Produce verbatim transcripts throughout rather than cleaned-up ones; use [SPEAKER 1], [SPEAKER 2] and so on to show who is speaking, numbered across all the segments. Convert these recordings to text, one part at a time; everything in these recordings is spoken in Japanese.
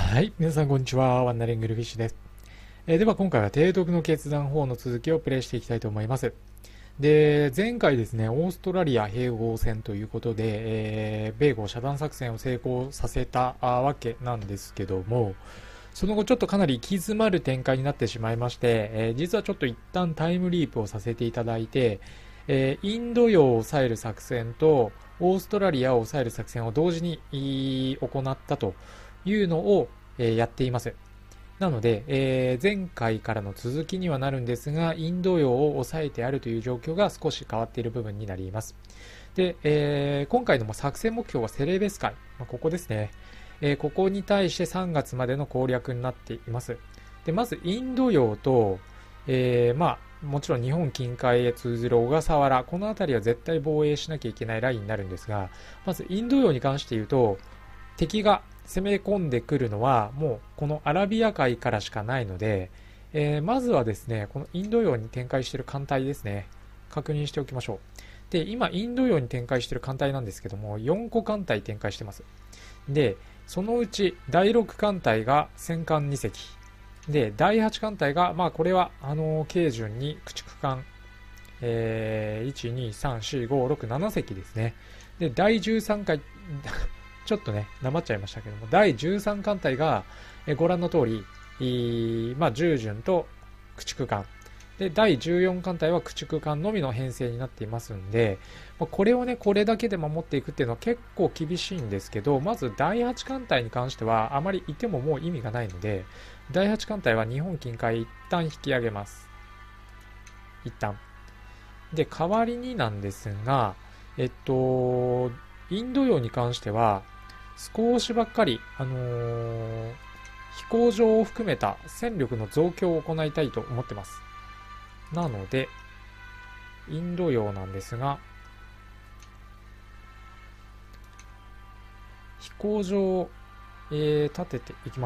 [SPEAKER 1] はい。皆さん、こんにちは。ワンダリングルフィッシュです。えーでは、今回は提督の決断法の続きをプレイしていきたいと思います。で、前回ですね、オーストラリア併合戦ということで、えー米豪遮断作戦を成功させたあわけなんですけども、その後ちょっとかなり行き詰まる展開になってしまいまして、えー実はちょっと一旦タイムリープをさせていただいて、えーインド洋を抑える作戦と、オーストラリアを抑える作戦を同時にい行ったというのを、えーやっています。なので、えー前回からの続きにはなるんですが、インド洋を抑えてあるという状況が少し変わっている部分になります。で、えー今回の作戦目標はセレベス海、まあ、ここですね。えーここに対してさんがつまでの攻略になっています。で、まずインド洋と、えーまあ、もちろん日本近海へ通ずる小笠原、この辺りは絶対防衛しなきゃいけないラインになるんですが、まずインド洋に関して言うと、敵が攻め込んでくるのはもうこのアラビア海からしかないので、えーまずはですね、このインド洋に展開している艦隊ですね、確認しておきましょう。で、今インド洋に展開している艦隊なんですけども、よんこ艦隊展開してます。で、そのうちだいろく艦隊が戦艦に隻で、だいはち艦隊が、まあこれはあの軽順に駆逐艦、えー、いち、に、さん、よん、ご、ろく、なな隻ですね。で、だいじゅうさんかいちょっとね、なまっちゃいましたけども、だいじゅうさん艦隊が、えご覧の通り、いまあ、従順と駆逐艦。で、だいじゅうよん艦隊は駆逐艦のみの編成になっていますんで、まあ、これをね、これだけで守っていくっていうのは結構厳しいんですけど、まずだいはち艦隊に関しては、あまりいてももう意味がないので、だいはち艦隊は日本近海一旦引き上げます。一旦。で、代わりになんですが、えっと、インド洋に関しては、少しばっかり、あのー飛行場を含めた戦力の増強を行いたいと思ってます。なので、インド洋なんですが、飛行場を、えー立てていきます。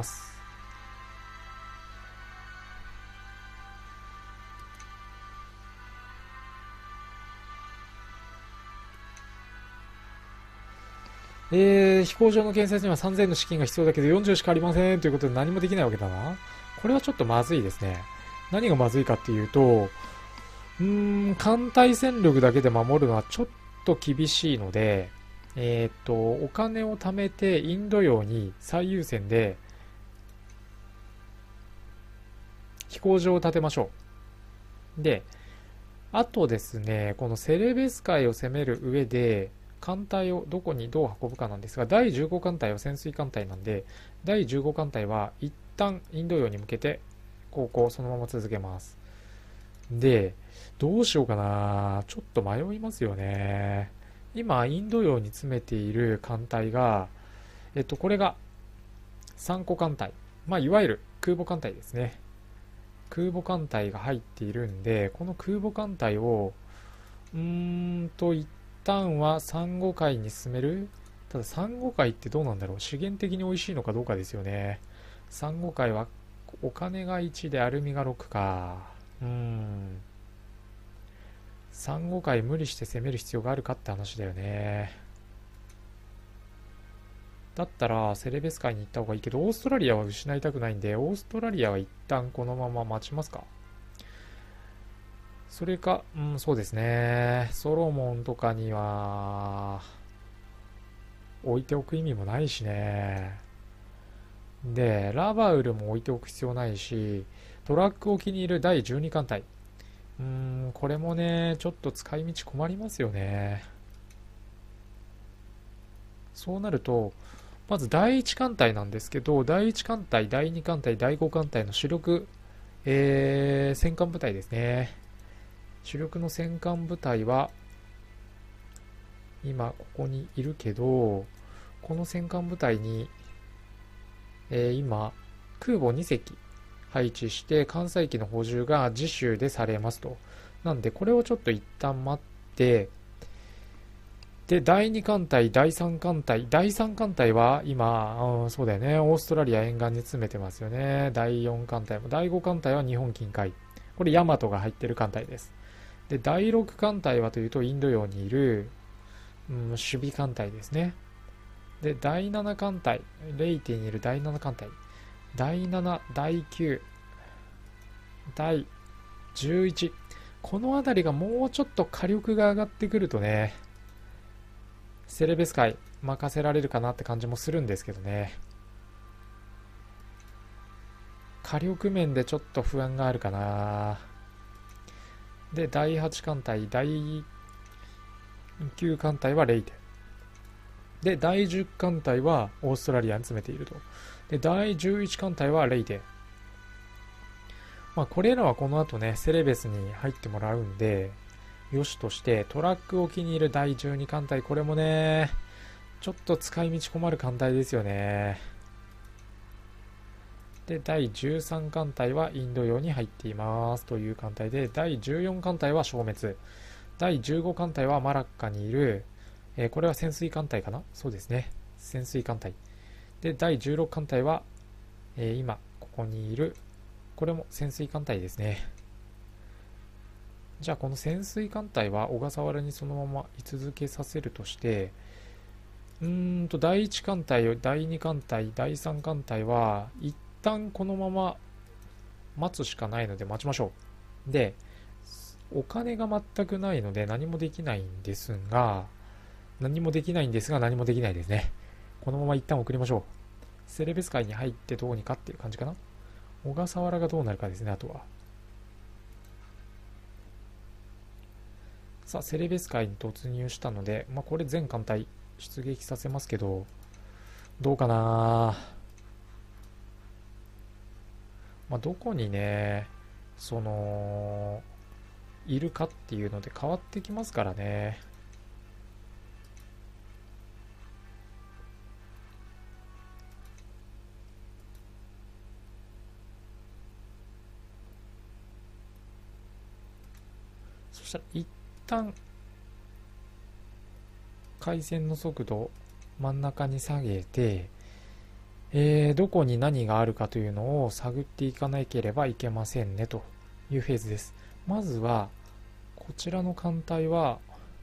[SPEAKER 1] えー、飛行場の建設にはさんぜんの資金が必要だけどよんじゅうしかありませんということで何もできないわけだな。これはちょっとまずいですね。何がまずいかっていうと、うーん、艦隊戦力だけで守るのはちょっと厳しいので、えーっと、お金を貯めてインド洋に最優先で飛行場を建てましょう。で、あとですね、このセレベス海を攻める上で、艦隊をどこにどう運ぶかなんですが、だいじゅうご艦隊は潜水艦隊なんで、だいじゅうご艦隊は一旦インド洋に向けて、航行そのまま続けます。で、どうしようかな。ちょっと迷いますよね。今、インド洋に詰めている艦隊が、えっと、これがさんこ艦隊。まあ、いわゆる空母艦隊ですね。空母艦隊が入っているんで、この空母艦隊を、うーんと、一旦はサンゴ海に進める。ただ、サンゴ海ってどうなんだろう。資源的に美味しいのかどうかですよね。サンゴ海は、お金がいちでアルミがろくか。うーん。サンゴ海無理して攻める必要があるかって話だよね。だったらセレベス海に行った方がいいけど、オーストラリアは失いたくないんで、オーストラリアは一旦このまま待ちますか。それか、うん、そうですね。ソロモンとかには置いておく意味もないしね。で、ラバウルも置いておく必要ないし、トラック沖にいるだいじゅうに艦隊。うーん、これもね、ちょっと使い道困りますよね。そうなると、まずだいいち艦隊なんですけど、だいいち艦隊、だいに艦隊、だいご艦隊の主力、えー、戦艦部隊ですね。主力の戦艦部隊は、今ここにいるけど、この戦艦部隊に、えー今、空母に隻配置して、艦載機の補充が次週でされますと。なんで、これをちょっと一旦待って、で、だいに艦隊、だいさん艦隊、だいさん艦隊は今、うん、そうだよね、オーストラリア沿岸に詰めてますよね。だいよん艦隊も、だいご艦隊は日本近海。これ、ヤマトが入ってる艦隊です。で、だいろく艦隊はというと、インド洋にいる、うん、守備艦隊ですね。で、だいなな艦隊、レイティにいるだいなな艦隊。 だいなな、だいきゅう、だいじゅういち、この辺りがもうちょっと火力が上がってくるとね、セレベス界任せられるかなって感じもするんですけどね。火力面でちょっと不安があるかな。で、だいはち艦隊、だいきゅう艦隊はレイテ。で、だいじゅう艦隊はオーストラリアに詰めていると。で、だいじゅういち艦隊はレイテ。まあ、これらはこの後ね、セレベスに入ってもらうんで、よしとして、トラックを気に入るだいじゅうに艦隊、これもね、ちょっと使い道困る艦隊ですよね。で、だいじゅうさん艦隊はインド洋に入っていますという艦隊で、だいじゅうよん艦隊は消滅。だいじゅうご艦隊はマラッカにいる、えー、これは潜水艦隊かな、そうですね。潜水艦隊。で、だいじゅうろく艦隊は、えー、今、ここにいる、これも潜水艦隊ですね。じゃあこの潜水艦隊は小笠原にそのまま居続けさせるとして、うーんとだいいち艦隊、だいに艦隊、だいさん艦隊は一旦このまま待つしかないので待ちましょう。で、お金が全くないので何もできないんですが、何もできないんですが何もできないですね。このまま一旦送りましょう。セレベス海に入ってどうにかっていう感じかな。小笠原がどうなるかですね、あとは。さあ、セレベス海に突入したので、まあ、これ全艦隊出撃させますけど、どうかな。まあ、どこにね、その、いるかっていうので変わってきますからね。そしたら一旦回線の速度を真ん中に下げて、えー、どこに何があるかというのを探っていかなければいけませんねというフェーズです。まずはこちらの艦隊は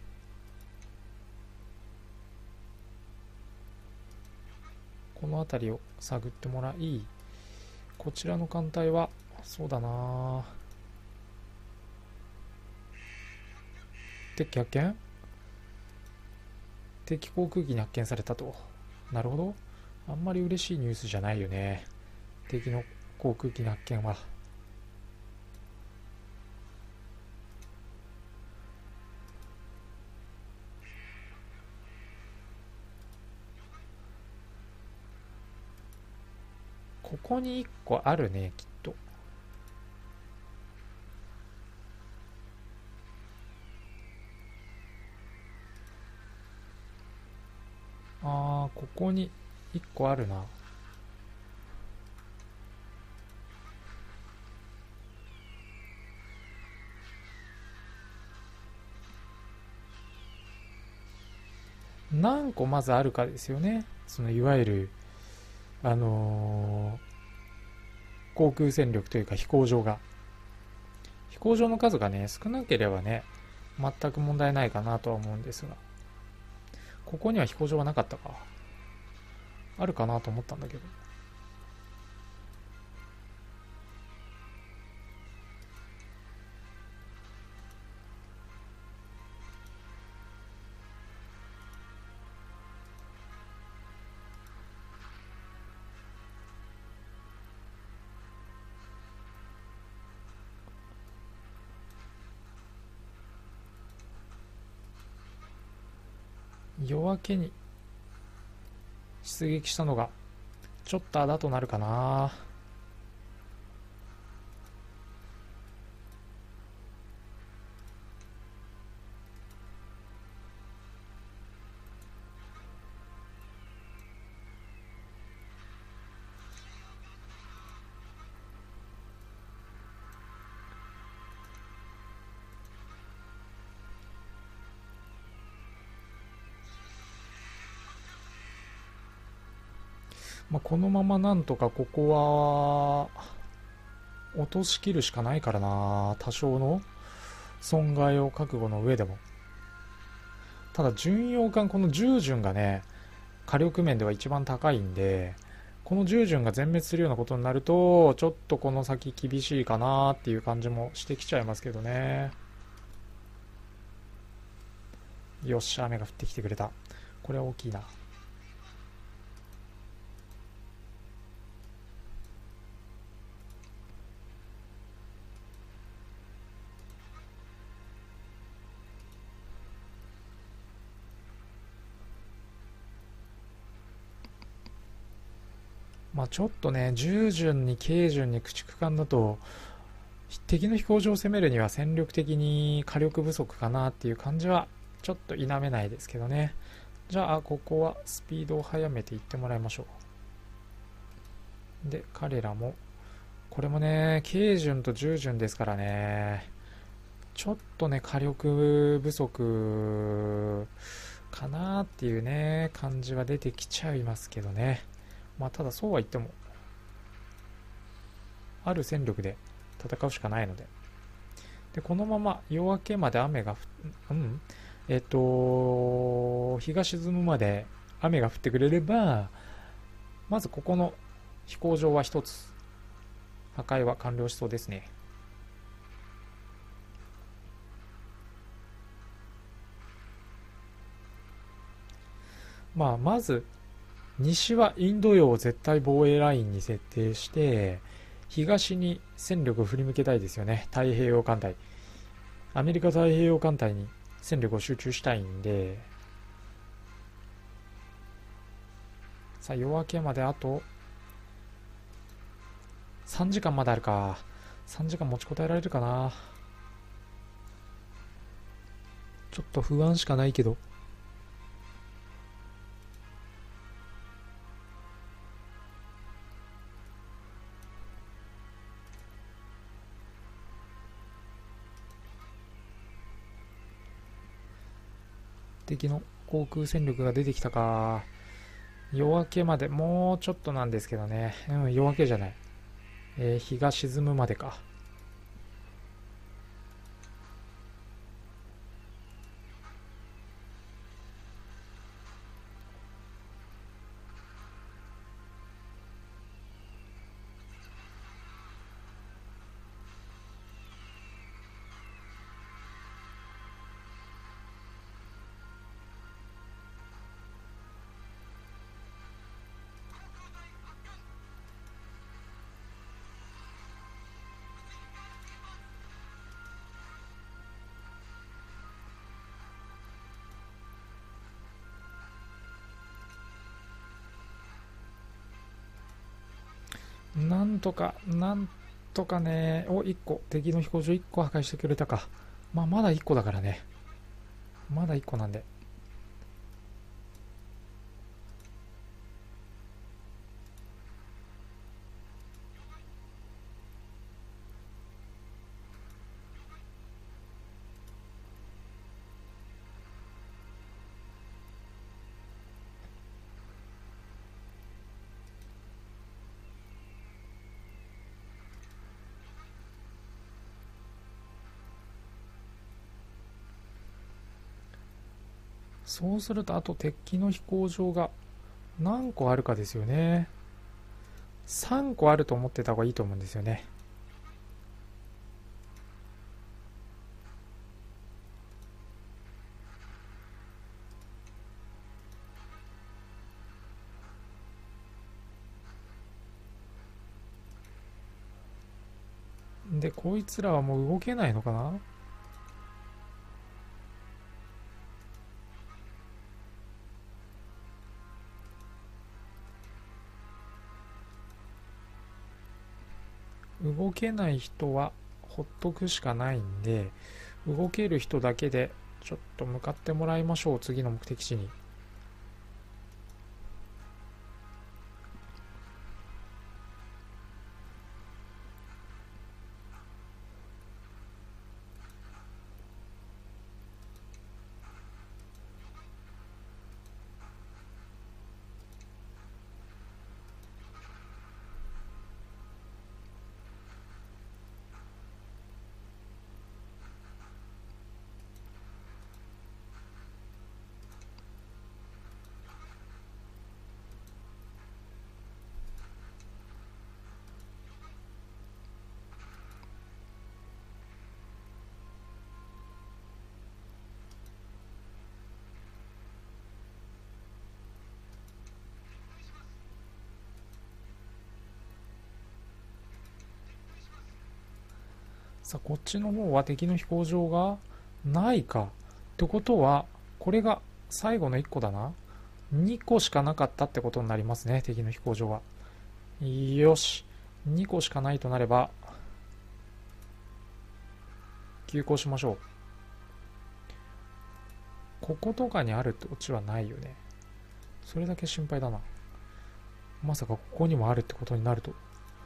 [SPEAKER 1] この辺りを探ってもらい、こちらの艦隊はそうだな、敵発見、敵航空機に発見されたと。なるほど、あんまり嬉しいニュースじゃないよね、敵の航空機の発見は。ここにいっこあるね、きっと。あー、ここにいっこあるな。何個まずあるかですよね。そのいわゆる、あのー航空戦力というか飛行場が。飛行場の数がね、少なければね、全く問題ないかなとは思うんですが。ここには飛行場がなかったか。あるかなと思ったんだけど。夜明けに出撃したのがちょっとあだとなるかな。まあ、このままなんとかここは落としきるしかないからな、多少の損害を覚悟の上でも。ただ巡洋艦、このじゅう巡がね、火力面では一番高いんで、 この従順が全滅するようなことになると、ちょっとこの先厳しいかなっていう感じもしてきちゃいますけどね。よっしゃ、雨が降ってきてくれた。これは大きいな。まあちょっとね、従順に軽順に駆逐艦だと、敵の飛行場を攻めるには戦力的に火力不足かなっていう感じはちょっと否めないですけどね。じゃあここはスピードを速めていってもらいましょう。で彼らもこれもね軽順と従順ですからね、ちょっとね火力不足かなっていうね感じは出てきちゃいますけどね。まあただそうは言ってもある戦力で戦うしかないので、でこのまま夜明けまで雨がうんえっと日が沈むまで雨が降ってくれれば、まずここの飛行場は一つ破壊は完了しそうですね。まあまず西はインド洋を絶対防衛ラインに設定して、東に戦力を振り向けたいですよね。太平洋艦隊、アメリカ太平洋艦隊に戦力を集中したいんで、さあ夜明けまであとさんじかんまであるか。さんじかん持ちこたえられるかな。ちょっと不安しかないけど。敵の航空戦力が出てきたか。夜明けまでもうちょっとなんですけどね。うん、夜明けじゃない。えー、日が沈むまでか。なんとか、なんとかね、お、いっこ、敵の飛行場いっこ破壊してくれたか。まあ、まだいっこだからね。まだいっこなんで。そうすると、あと敵の飛行場が何個あるかですよね。さんこあると思ってた方がいいと思うんですよね。で、こいつらはもう動けないのかな。動けない人はほっとくしかないんで、動ける人だけでちょっと向かってもらいましょう、次の目的地に。 さあ、こっちの方は敵の飛行場がないか。ってことは、これが最後のいっこだな。にこしかなかったってことになりますね、敵の飛行場は。よし。にこしかないとなれば、急行しましょう。こことかにあるってオチはないよね。それだけ心配だな。まさかここにもあるってことになると。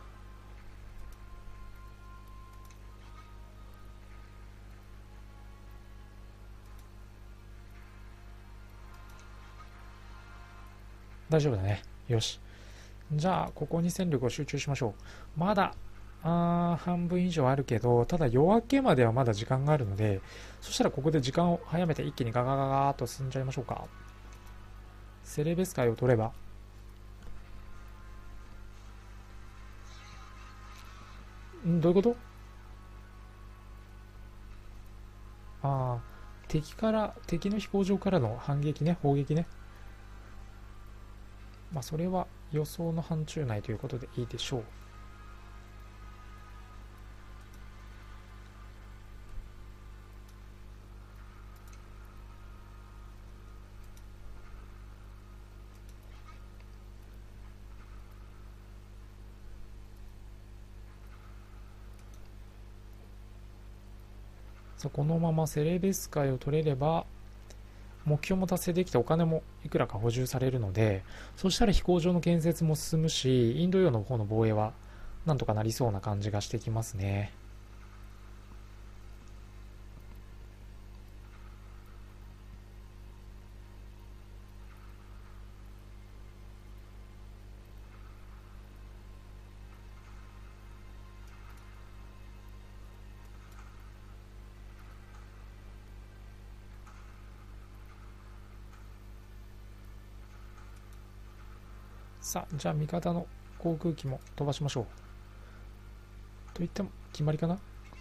[SPEAKER 1] 大丈夫だね。よし。じゃあ、ここに戦力を集中しましょう。まだ、あー半分以上あるけど、ただ夜明けまではまだ時間があるので、そしたらここで時間を早めて一気にガガガガーっと進んじゃいましょうか。セレベス海を取れば、んどういうこと？ああ、敵から、敵の飛行場からの反撃ね、砲撃ね。まあ、それは予想の範疇内ということでいいでしょう。さあ、このままセレベス海を取れれば、目標も達成できてお金もいくらか補充されるので、そしたら飛行場の建設も進むし、インド洋の方の防衛はなんとかなりそうな感じがしてきますね。さあ、じゃあ味方の航空機も飛ばしましょう。と言っても決まりかな。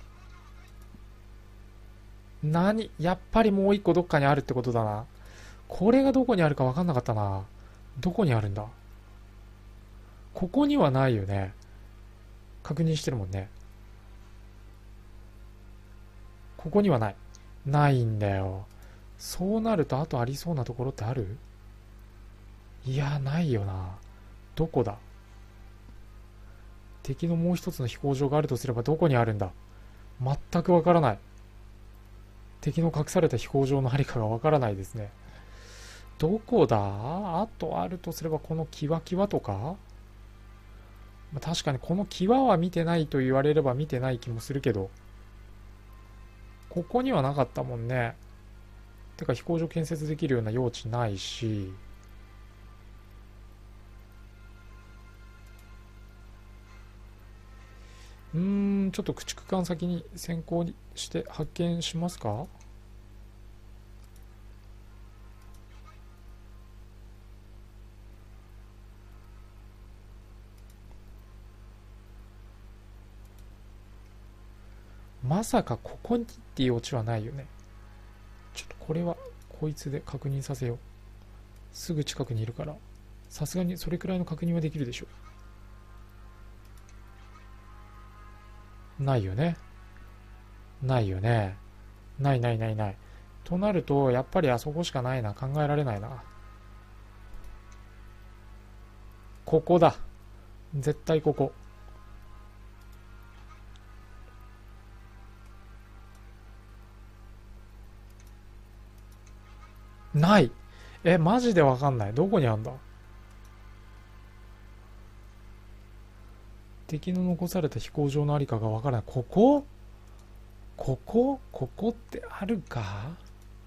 [SPEAKER 1] 何？やっぱりもう一個どっかにあるってことだな。これがどこにあるか分かんなかったな。どこにあるんだ？ここにはないよね。確認してるもんね。ここにはない。ないんだよ。そうなるとあとありそうなところってある？いや、ないよな。どこだ？敵のもう一つの飛行場があるとすればどこにあるんだ？全くわからない。敵の隠された飛行場のありかがわからないですね。どこだ？あとあるとすればこのキワキワとか？まあ、確かにこの際は見てないと言われれば見てない気もするけど、ここにはなかったもんね。てか飛行場建設できるような用地ないし、うーん、ちょっと駆逐艦先に先行して発見しますか？まさかここにっていうオチはないよね。ちょっとこれはこいつで確認させよう。すぐ近くにいるから、さすがにそれくらいの確認はできるでしょう。ないよね。ないよね。ないないないない。となると、やっぱりあそこしかないな。考えられないな。ここだ。絶対ここ。ない。え、マジでわかんない。どこにあんだ？敵の残された飛行場のありかがわからない。ここ？ここここってあるか？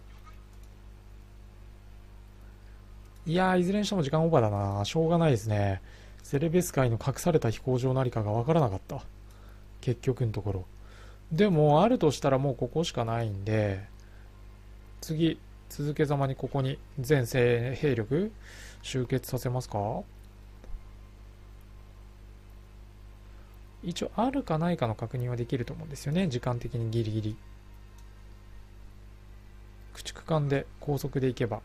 [SPEAKER 1] いやー、いずれにしても時間オーバーだな。しょうがないですね。セレベス海の隠された飛行場のありかがわからなかった。結局のところ。でも、あるとしたらもうここしかないんで、次、続けざまにここに全兵力集結させますか？一応あるかないかの確認はできると思うんですよね。時間的にギリギリ。駆逐艦で高速で行けば。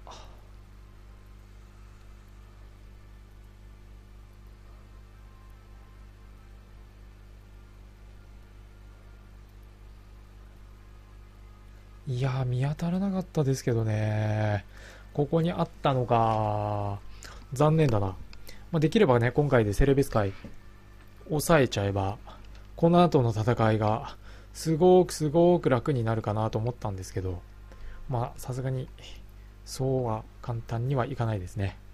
[SPEAKER 1] いやー、見当たらなかったですけどね。ここにあったのか。残念だな。まあ、できればね、今回でセレベス界抑えちゃえば、この後の戦いが、すごくすごく楽になるかなと思ったんですけど、まあ、さすがに、そうは簡単にはいかないですね。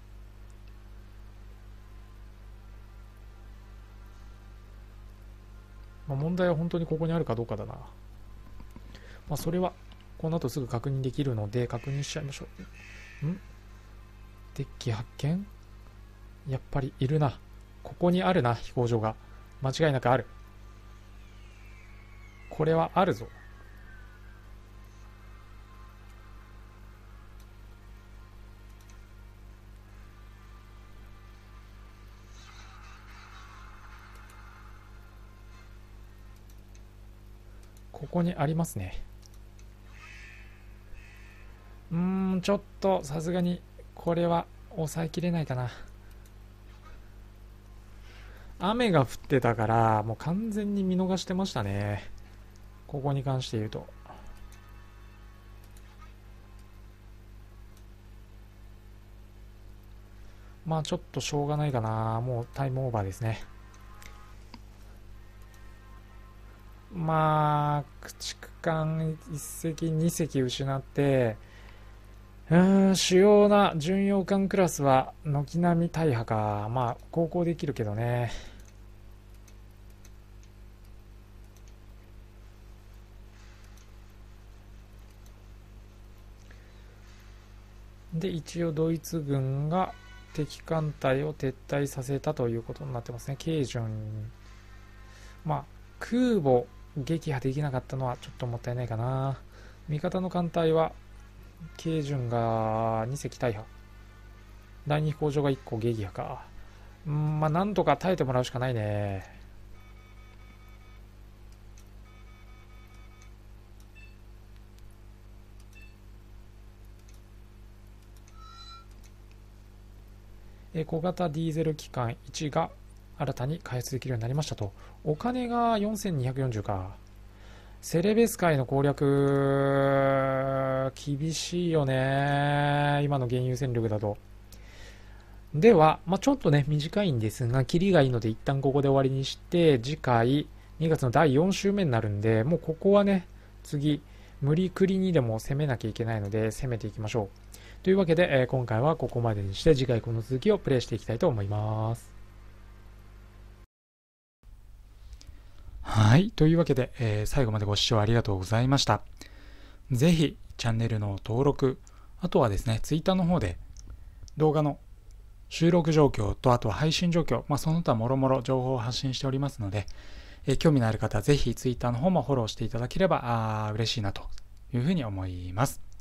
[SPEAKER 1] まあ、問題は本当にここにあるかどうかだな。まあ、それは、この後すぐ確認できるので、確認しちゃいましょう。んデッキ発見？やっぱりいるな。ここにあるな、飛行場が。間違いなくある。これはあるぞ。ここにありますね。うーん、ちょっとさすがにこれは抑えきれないかな。雨が降ってたからもう完全に見逃してましたね。ここに関して言うと。まあちょっとしょうがないかな。もうタイムオーバーですね。まあ駆逐艦いっ隻に隻失って、うーん、主要な巡洋艦クラスは軒並み大破か。まあ航行できるけどね。で一応ドイツ軍が敵艦隊を撤退させたということになってますね。ケイジュン、まあ空母撃破できなかったのはちょっともったいないかな。味方の艦隊はケイジュンがに隻大破、第二飛行場がいっこ撃破か。うん、まあなんとか耐えてもらうしかないね。え小型ディーゼル機関いちが新たに開発できるようになりましたと。お金がよんせんにひゃくよんじゅうか。セレベス界の攻略厳しいよね、今の現有戦力だと。では、まあ、ちょっとね短いんですがキリがいいので一旦ここで終わりにして、次回にがつのだいよん週目になるんで、もうここはね次無理くりにでも攻めなきゃいけないので攻めていきましょう。というわけで、えー今回はここまでにして、次回この続きをプレイしていきたいと思います。はい。というわけで、えー最後までご視聴ありがとうございました。ぜひ、チャンネルの登録、あとはですね、ツイッターの方で動画の収録状況と、あとは配信状況、まあ、その他もろもろ情報を発信しておりますので、えー興味のある方はぜひツイッターの方もフォローしていただければあ嬉しいなというふうに思います。